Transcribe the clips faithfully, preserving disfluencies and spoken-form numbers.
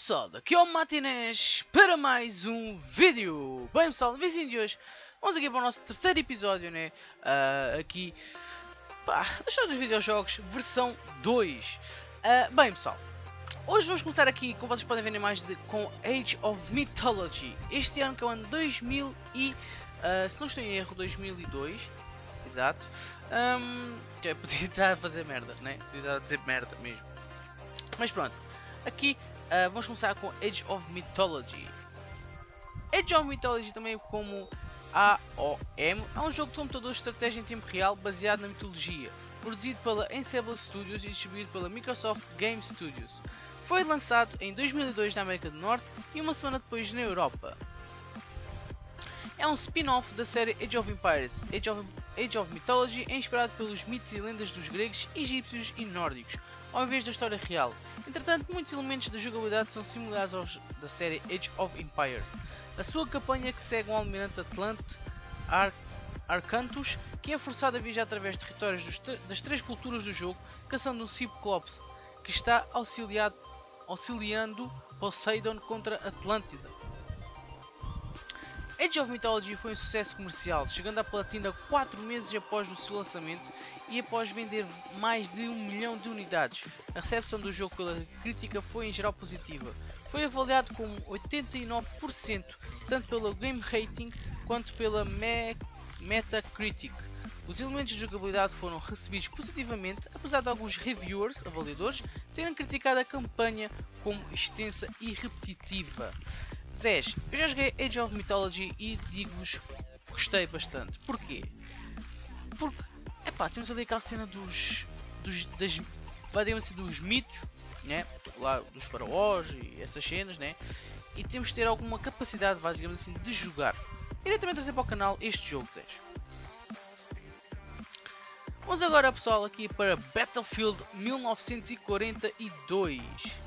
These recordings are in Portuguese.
pessoal, aqui é o Matinés para mais um vídeo. Bem pessoal, no vídeo de hoje vamos aqui para o nosso terceiro episódio, né? Uh, aqui, pá, da história dos videojogos, versão dois. Uh, bem pessoal, hoje vamos começar aqui, como vocês podem ver na imagem, de, com Age of Mythology. Este ano que é o ano dois mil e, uh, se não estou em erro, dois mil e dois. Exato. Um, já podia estar a fazer merda, né? Podia estar a dizer merda mesmo. Mas pronto, aqui uh, vamos começar com Age of Mythology. Age of Mythology, também como A O M, é um jogo de computador de estratégia em tempo real baseado na mitologia, produzido pela Ensemble Studios e distribuído pela Microsoft Game Studios. Foi lançado em dois mil e dois na América do Norte e uma semana depois na Europa. É um spin-off da série Age of Empires. Age of, Age of Mythology é inspirado pelos mitos e lendas dos gregos, egípcios e nórdicos, ao invés da história real. Entretanto, muitos elementos da jogabilidade são similares aos da série Age of Empires. A sua campanha, que segue um almirante Atlante, Ar Arcantus, que é forçado a viajar através de territórios dos das três culturas do jogo, caçando um Ciclops, que está auxiliado, auxiliando Poseidon contra Atlântida. Age of Mythology foi um sucesso comercial, chegando à platina quatro meses após o seu lançamento e após vender mais de um milhão de unidades. A recepção do jogo pela crítica foi em geral positiva. Foi avaliado com oitenta e nove por cento, tanto pelo Game Rating quanto pela Me Metacritic. Os elementos de jogabilidade foram recebidos positivamente, apesar de alguns reviewers, avaliadores, terem criticado a campanha como extensa e repetitiva. Zés, eu já joguei Age of Mythology e digo-vos que gostei bastante. Porquê? Porque, epá, temos ali aquela cena dos, dos, das, digamos assim, dos mitos, né? Lá dos faraós e essas cenas, né? E temos de ter alguma capacidade, digamos assim, de jogar. Irei também trazer para o canal este jogo, Zés. Vamos agora, pessoal, aqui para Battlefield mil novecentos e quarenta e dois.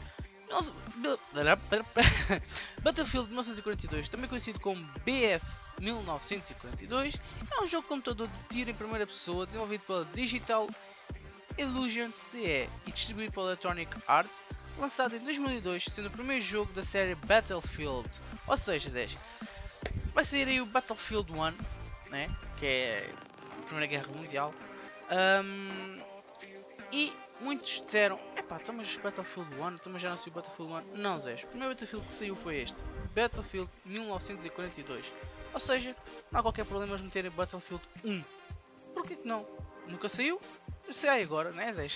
Battlefield mil novecentos e quarenta e dois, também conhecido como B F mil novecentos e quarenta e dois, é um jogo de computador de tiro em primeira pessoa desenvolvido pela Digital Illusion C E e distribuído pela Electronic Arts, lançado em dois mil e dois, sendo o primeiro jogo da série Battlefield. Ou seja, Zés, vai sair aí o Battlefield um, né, que é a Primeira Guerra Mundial. Um, e muitos disseram, epá, estamos Battlefield um, estamos já não saiu Battlefield um. Não, Zé, o primeiro Battlefield que saiu foi este, Battlefield mil novecentos e quarenta e dois. Ou seja, não há qualquer problema de meterem Battlefield um. Porquê que não? Nunca saiu? Sai agora, né, Zé?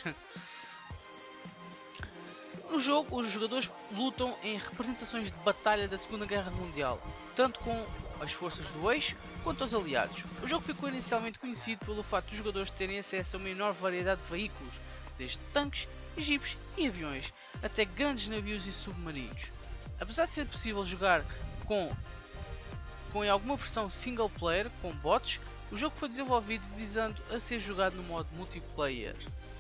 No jogo, os jogadores lutam em representações de batalha da Segunda Guerra Mundial, tanto com as forças do eixo quanto aos aliados. O jogo ficou inicialmente conhecido pelo facto dos jogadores terem acesso a uma enorme variedade de veículos, desde tanques, jipes e aviões, até grandes navios e submarinos. Apesar de ser possível jogar com, com em alguma versão single player, com bots, o jogo foi desenvolvido visando a ser jogado no modo multiplayer.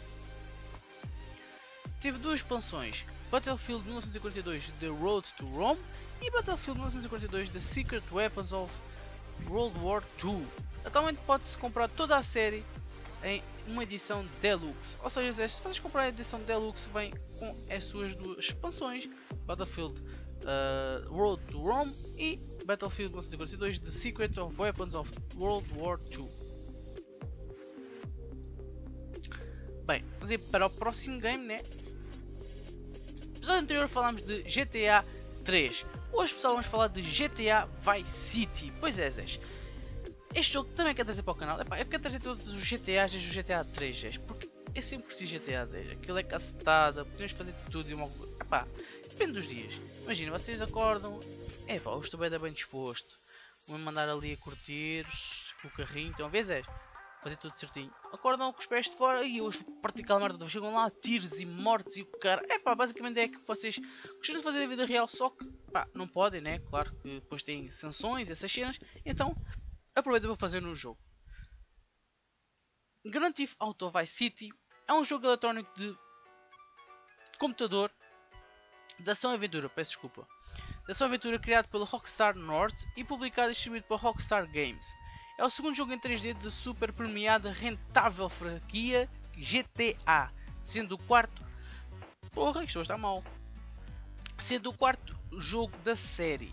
Teve duas expansões, Battlefield mil novecentos e quarenta e dois The Road to Rome e Battlefield mil novecentos e quarenta e dois The Secret Weapons of World War dois. Atualmente pode-se comprar toda a série em uma edição Deluxe, ou seja, se vocês comprarem a edição Deluxe vem com as suas duas expansões, Battlefield uh, Road to Rome e Battlefield mil novecentos e quarenta e dois The Secret of Weapons of World War dois. Bem, vamos ir para o próximo game, né? No episódio anterior falámos de G T A três. Hoje, pessoal, vamos falar de G T A Vice City. Pois é, Zés, este jogo também quero trazer para o canal. Epá, eu quero trazer todos os G T As desde o G T A três, Zés, porque eu sempre curti G T A, Zés. Aquilo é cacetada, podemos fazer tudo e uma... Epá, depende dos dias. Imagina, vocês acordam, epá, eu estou bem, bem disposto, vou-me mandar ali a curtir com o carrinho, então a vez é fazer tudo certinho. Acordam com os pés de fora e hoje praticar a merda, chegam lá, tiros e mortes e o cara. É pá, basicamente é aquilo que vocês gostam de fazer na vida real, só que pá, não podem, né? Claro que depois têm sanções, essas cenas, então aproveitem para fazer no jogo. Grand Theft Auto Vice City é um jogo eletrónico de computador de ação e aventura, peço desculpa. De ação e aventura criado pela Rockstar North e publicado e distribuído pela Rockstar Games. É o segundo jogo em três D de super premiada rentável franquia G T A, sendo o quarto... Porra, isto está mal. sendo o quarto jogo da série.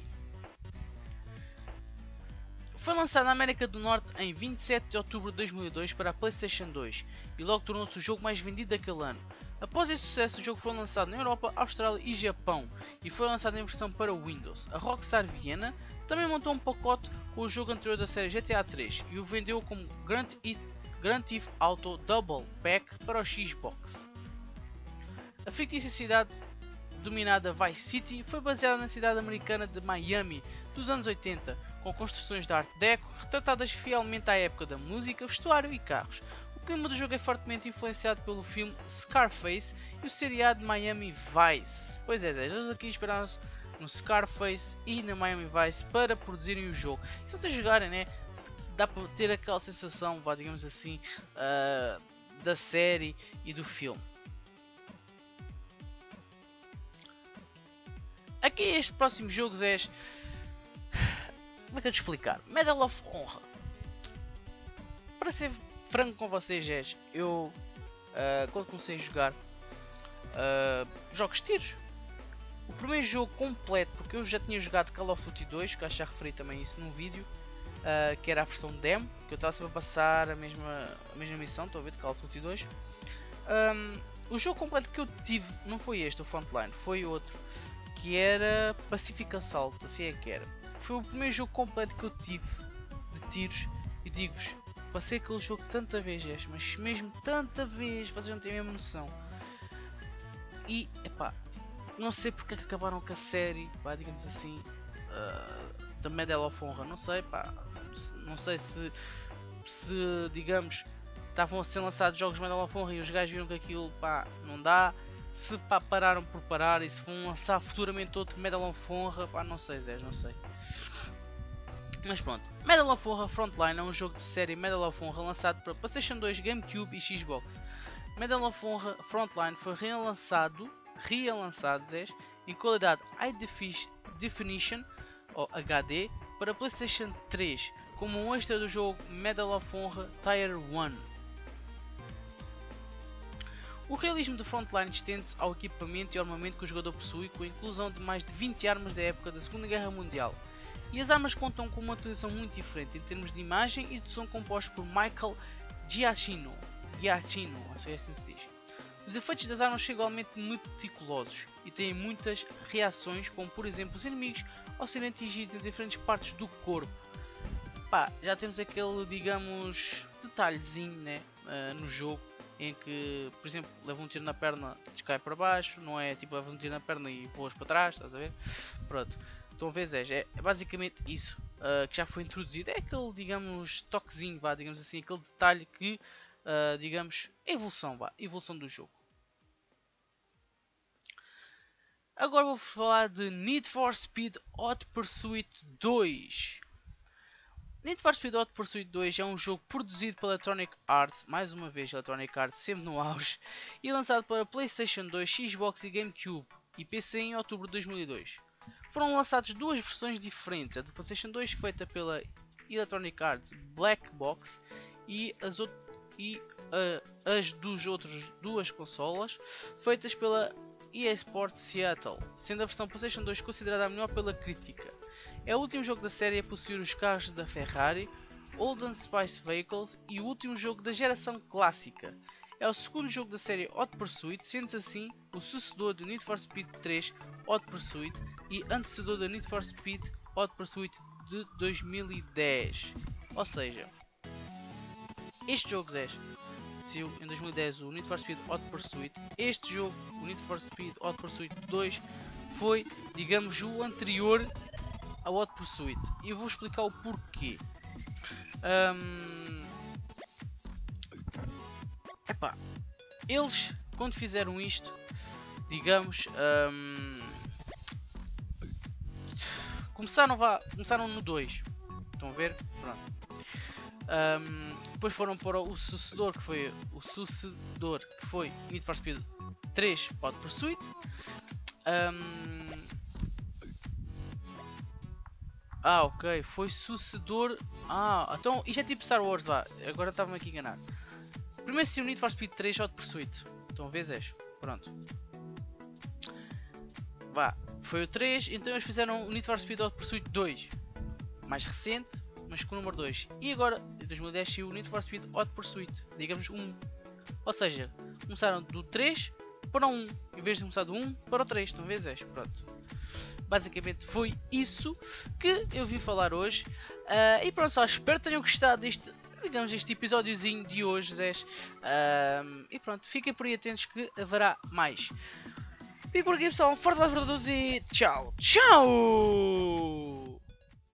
Foi lançado na América do Norte em vinte e sete de outubro de dois mil e dois para a PlayStation dois e logo tornou-se o jogo mais vendido daquele ano. Após esse sucesso, o jogo foi lançado na Europa, Austrália e Japão e foi lançado em versão para Windows. A Rockstar Viena também montou um pacote com o jogo anterior da série G T A três e o vendeu como Grand, Grand Theft Auto Double Pack para o Xbox. A fictícia cidade dominada Vice City foi baseada na cidade americana de Miami dos anos oitenta, com construções de Art Deco retratadas fielmente à época da música, vestuário e carros. O clima do jogo é fortemente influenciado pelo filme Scarface e o seriado Miami Vice. Pois é, eles aqui esperaram-se no Scarface e na Miami Vice para produzirem o jogo. E se vocês jogarem, né, dá para ter aquela sensação, digamos assim, uh, da série e do filme. Aqui este próximo jogo é... Como é que eu te explicar? Medal of Honor. Para ser franco com vocês, é, eu uh, quando comecei a jogar uh, jogos de tiros, o primeiro jogo completo, porque eu já tinha jogado Call of Duty dois, que acho que já referi também isso num vídeo, uh, que era a versão demo, que eu estava sempre a passar a mesma, a mesma missão, estou a ver, de Call of Duty dois. Um, o jogo completo que eu tive não foi este, o Frontline, foi outro, que era Pacific Assault, assim é que era. Foi o primeiro jogo completo que eu tive de tiros e digo-vos, passei aquele jogo tanta vez, mas mesmo tanta vez, vocês não têm a mesma noção. E, epá, não sei porque é que acabaram com a série, pá, digamos assim, uh, da Medal of Honor, não sei, pá, não sei se, se digamos, estavam a ser lançados jogos de Medal of Honor e os gajos viram que aquilo, pá, não dá. Se pá, pararam por parar e se vão lançar futuramente outro Medal of Honor, pá, não sei, Zé, não sei. Mas pronto, Medal of Honor Frontline é um jogo de série Medal of Honor lançado para PlayStation dois, GameCube e Xbox. Medal of Honor Frontline foi relançado, relançado Zé, em qualidade High Definition ou H D para PlayStation três, como um extra do jogo Medal of Honor Tier um. O realismo de Frontline estende-se ao equipamento e armamento que o jogador possui, com a inclusão de mais de vinte armas da época da Segunda Guerra Mundial. E as armas contam com uma utilização muito diferente em termos de imagem e de som, composto por Michael Giacchino, Giacchino, assim se diz. Os efeitos das armas são igualmente meticulosos e têm muitas reações, como por exemplo os inimigos ao serem atingidos em diferentes partes do corpo. Pá, já temos aquele, digamos, detalhezinho, né, uh, no jogo, em que, por exemplo, leva um tiro na perna e cai para baixo, não é tipo leva um tiro na perna e voas para trás, estás a ver? Pronto, estão a ver, Zé, é, é basicamente isso uh, que já foi introduzido, é aquele, digamos, toquezinho, vá, digamos assim, aquele detalhe que, uh, digamos, evolução, vá, evolução do jogo. Agora vou falar de Need for Speed Hot Pursuit dois. Need for Speed Hot Pursuit dois é um jogo produzido pela Electronic Arts, mais uma vez Electronic Arts sempre no auge, e lançado para PlayStation dois, Xbox e GameCube e P C em outubro de dois mil e dois. Foram lançadas duas versões diferentes, a do PlayStation dois feita pela Electronic Arts Black Box e as, e, uh, as dos outros duas consolas feitas pela E A Sports Seattle, sendo a versão PlayStation dois considerada a melhor pela crítica. É o último jogo da série a possuir os carros da Ferrari, Old Spice Vehicles e o último jogo da geração clássica. É o segundo jogo da série Hot Pursuit, sendo assim o sucessor do Need for Speed três Hot Pursuit e antecessor do Need for Speed Hot Pursuit de dois mil e dez. Ou seja, este jogo é saiu em dois mil e dez o Need for Speed Hot Pursuit. Este jogo, o Need for Speed Hot Pursuit dois, foi, digamos, o anterior ao Hot Pursuit. E eu vou explicar o porquê. Um... Epá, eles, quando fizeram isto, digamos, um... começaram, vá, começaram no dois. Estão a ver? Pronto. Um, depois foram para o sucessor que foi o sucessor que foi Need for Speed três Hot Pursuit. Um, ah, ok, foi sucessor. Ah, então isto é tipo Star Wars, vá. Agora estava-me aqui a enganar. Primeiro se o Need for Speed três Hot Pursuit. Estão a ver, Zés? Pronto. Vá. foi o três, então eles fizeram o Need for Speed Hot Pursuit dois, mais recente, mas com o número dois. E agora, em dois mil e dez, saiu o Need for Speed Hot Pursuit, digamos um. Ou seja, começaram do três para o um, em vez de começar do um para o três, estão a ver, Zés? Pronto. Basicamente foi isso que eu vim falar hoje. Uh, e pronto, só espero que tenham gostado deste, digamos, este episódiozinho de hoje, Zés. Uh, e pronto, fiquem por aí atentos que haverá mais. Fico por aqui, pessoal. Um forte abraço para todos e tchau, tchau!